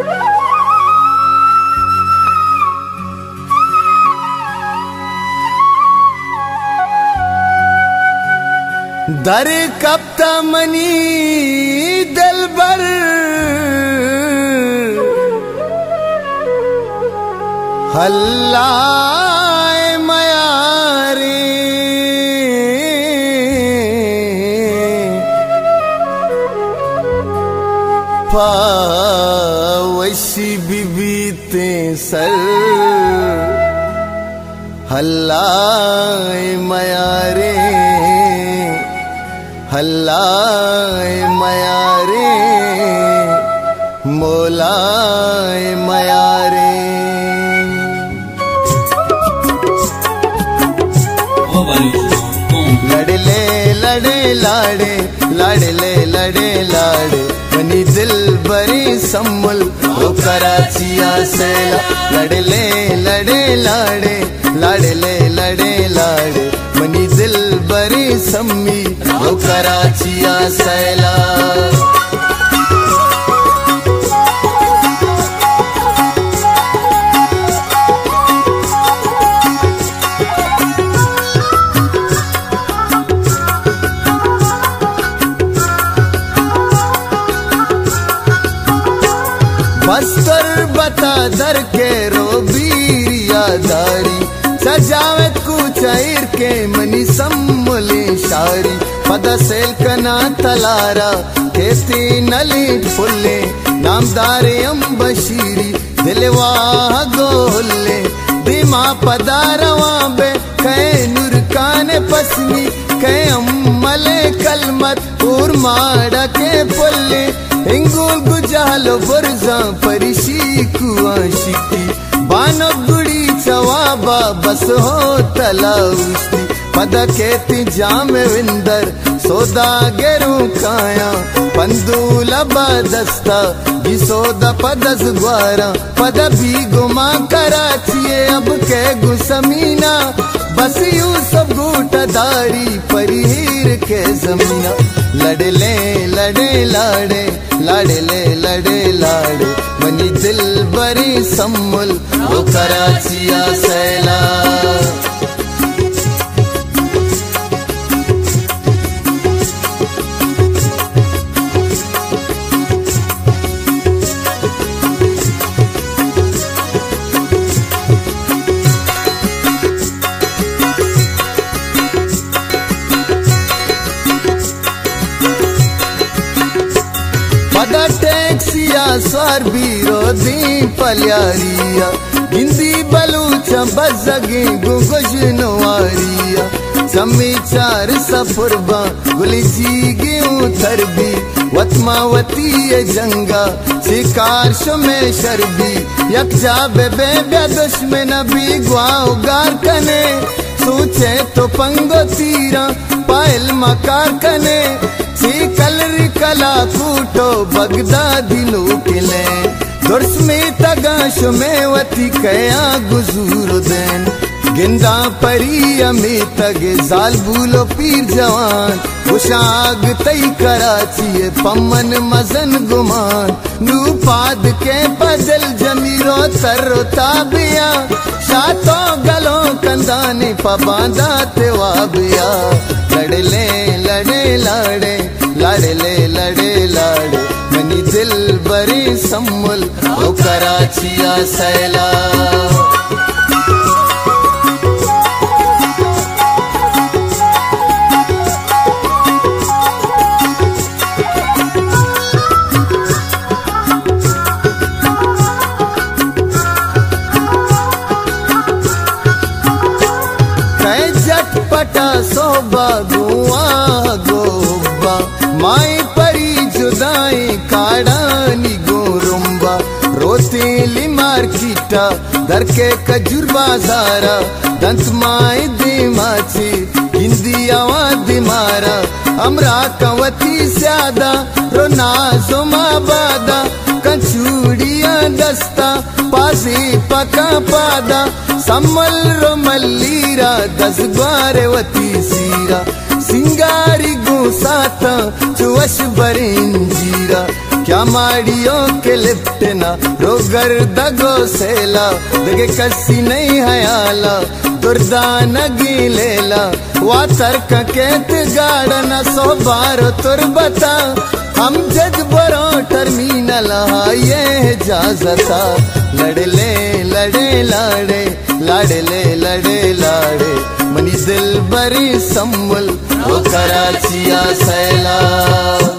दर कप्ता money दिलबर हल्लाए मयारे पावशी बीबीते sir हल्लाए मयारे हल्लाए मयारे मोलाए मयारे लड़ले लड़े लाड़े लाड़ले लड़े लाड़े मनी दिल बरी सम्मुल वो कराचिया सेला लड़ले लड़े लाड़े लाड़ले लड़े लाड़े मनी दिल बरी सम्मी वो कराचिया सैला बस्तर बता दर के रोबीरिया दारी सजावत कुचाइर के मनी सम्मुले शारी पद सेल कना तलारा केती नली फुल्ले नामदारे अम्बशीरी दिलवा गोले दिमा पदारवा बे कै नुरकाने पसनी कै अम्मले कलमत और माड़ा के पुल्ले हिंगुल गुजालो बुरजा परिशी कुआशिकी बानो गुड़ी चवाबा बस हो तलाउस्ती पद केती जामे विंदर सोदा गेरू काया पंदूला बदस्ता जिसोदा पदस ग्वारा पद भी गुमा कराचिए अब के गुसमीना बस यू सब गूटदारी परिहीर के जमीना लड़ले लड़े लाड़े लाड़ले लड़े लाड़े मनी दिल बरी सम्मुल वो कराचिया सैला पदा टैक्सिया स्वार बीरो दी पल्यारिया हिंदी बलूचा बजगी गुगुजनवारिया समी चार सफुरबा गुली जीगी उतरबी वतमावती जंगा शिकार शुमे शरबी यकजा बेबे दुश्मन भी ग्वाओ गार कने सूचे तो पंगो तीरा पायल मकार कने कलरी कला कूटो बगदादी लोकिले दुर्स में तगाश में वती कया गुजूर देन गिंदा परी अमी तगे जाल बूलो पीर जवान उशाग तई कराची पमन मजन गुमान नू पाद के पजल जमीरो तरो ताबिया शातो गलो कंदाने पबांदा ते वाबिया लड़ले लड़े लाड़े लाड़ले लड़े लाड़े मनी दिल बरी सम्मुल वो कराचिया सैला सोबा गुआ गोबा माई परी जुदाई काड़ानी गोरुम्बा रोतीली मार्किटा दर के कजूर बाजारा दंत माई दिमाची हिंदी आवाज मारा अमरा कवती स्यादा रोना जुमा बादा कंचूड़िया दस्ता पासी पका पादा सम्मल रोमल्लीरा दस ग्वारे वती सीरा सिंगारी गुसाता चुवश बरेंजीरा क्या या माड़ियों के लिप्टना रोगर दगो सेला दगे कसी नहीं हयाला दुर्दान गीलेला वा तर्क केत गाड़ना सो बारो तुरबता हम जग बरो टर्मिनल ये जाजता लड़ले लड़े लाड़े लाड़ले लड़े लाड़े मनी दिल बरी सम्मल वो कराचिया सैला।